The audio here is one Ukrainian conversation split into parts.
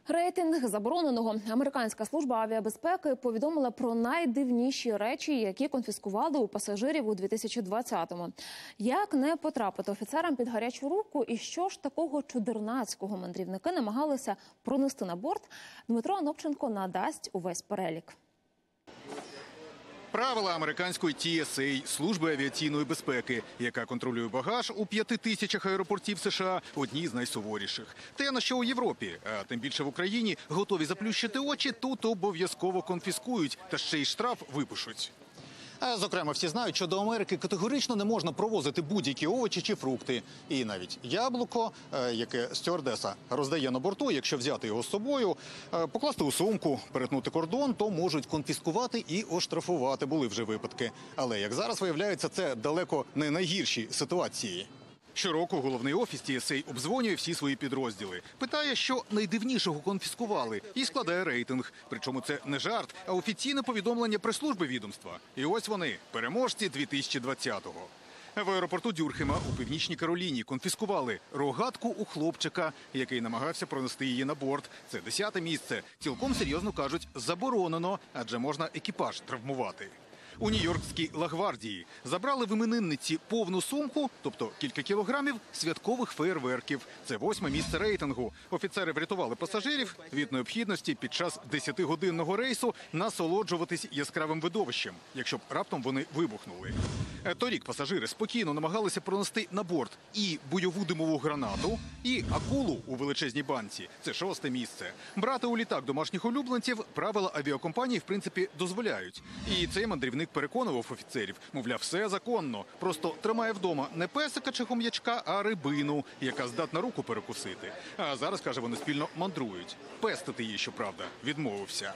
Рейтинг забороненого. Американська служба авіабезпеки повідомила про найдивніші речі, які конфіскували у пасажирів у 2020-му. Як не потрапити офіцерам під гарячу руку і що ж такого чудернацького мандрівники намагалися пронести на борт, Дмитро Анопченко надасть увесь перелік. Правила американської TSA – служби авіаційної безпеки, яка контролює багаж у 5000 аеропортів США, одні з найсуворіших. Те, на що у Європі, а тим більше в Україні, готові заплющити очі, тут обов'язково конфіскують, та ще й штраф випишуть. Зокрема, всі знають, що до Америки категорично не можна провозити будь-які овочі чи фрукти. І навіть яблуко, яке стюардеса роздає на борту, якщо взяти його з собою, покласти у сумку, перетнути кордон, то можуть конфіскувати і оштрафувати. Були вже випадки. Але, як зараз виявляється, це далеко не найгірші ситуації. Щороку головний офіс TSA обдзвонює всі свої підрозділи. Питає, що найдивнішого конфіскували, і складає рейтинг. Причому це не жарт, а офіційне повідомлення прес-служби відомства. І ось вони, переможці 2020-го. В аеропорту Дюрхема у Північній Кароліні конфіскували рогатку у хлопчика, який намагався пронести її на борт. Це 10-те місце. Цілком серйозно кажуть, заборонено, адже можна екіпаж травмувати. У Нью-Йоркській Ла-Гвардії забрали в іменинниці повну сумку, тобто кілька кілограмів, святкових феєрверків. Це 8-ме місце рейтингу. Офіцери врятували пасажирів від необхідності під час 10-годинного рейсу насолоджуватись яскравим видовищем, якщо б раптом вони вибухнули. Торік пасажири спокійно намагалися пронести на борт і бойову димову гранату, і акулу у величезній банці. Це 6-те місце. Брати у літак домашніх улюбленців правила авіакомпанії, в принципі, дозволяють. І цей мандрівник переконував офіцерів, мовляв, все законно. Просто тримає вдома не песика чи хом'ячка, а рибину, яка здатна руку перекусити. А зараз, каже, вони спільно мандрують. Пестити її, щоправда, відмовився.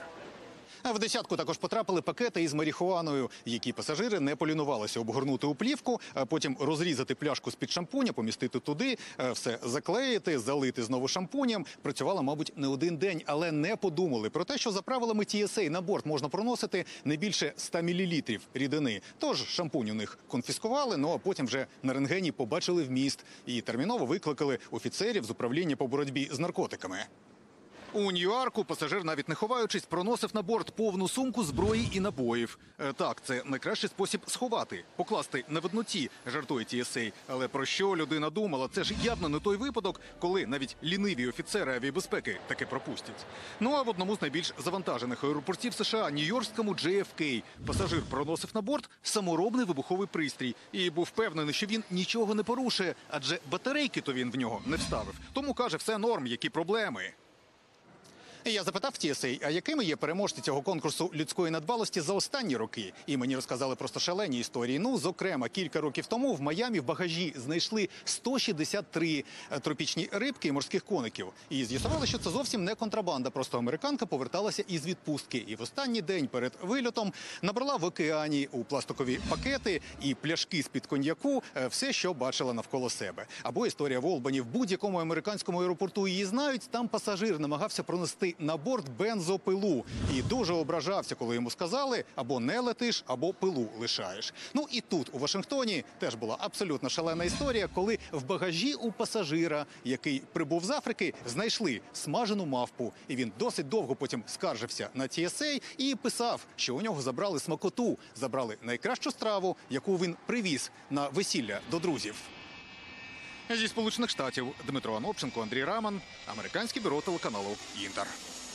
В десятку також потрапили пакети із марихуаною, які пасажири не полінувалися обгорнути у плівку, а потім розрізати пляшку з-під шампуня, помістити туди, все заклеїти, залити знову шампунем. Працювала, мабуть, не один день, але не подумали про те, що за правилами TSA на борт можна проносити не більше 100 мл рідини. Тож шампунь у них конфіскували, ну а потім вже на рентгені побачили вміст і терміново викликали офіцерів з управління по боротьбі з наркотиками. У Нью-Йорку пасажир, навіть не ховаючись, проносив на борт повну сумку зброї і набоїв. Так, це найкращий спосіб сховати, покласти на видноті, жартує TSA. Але про що людина думала? Це ж явно не той випадок, коли навіть ліниві офіцери авіабезпеки таке пропустять. Ну а в одному з найбільш завантажених аеропортів США, нью-йоркському JFK, пасажир проносив на борт саморобний вибуховий пристрій. І був впевнений, що він нічого не порушує, адже батарейки-то він в нього не вставив. Тому каже, все норм, які проблеми. Я запитав TSA, а якими є переможці цього конкурсу людської надбалості за останні роки? І мені розказали просто шалені історії. Ну, зокрема, кілька років тому в Майамі в багажі знайшли 163 тропічні рибки і морських коників. І з'ясували, що це зовсім не контрабанда, просто американка поверталася із відпустки. І в останній день перед вильотом набрала в океані у пластикові пакети і пляшки з-під коньяку все, що бачила навколо себе. Або історія в Олбані. В будь-якому американському аеропорту її знають, там пасажир намагався пронести на борт бензопилу. І дуже ображався, коли йому сказали, або не летиш, або пилу лишаєш. Ну і тут, у Вашингтоні, теж була абсолютно шалена історія, коли в багажі у пасажира, який прибув з Африки, знайшли смажену мавпу. І він досить довго потім скаржився на TSA і писав, що у нього забрали смакоту, забрали найкращу страву, яку він привіз на весілля до друзів. Зі Сполучених Штатів Дмитро Анопченко, Андрій Раман, Американське бюро телеканалу «Інтер».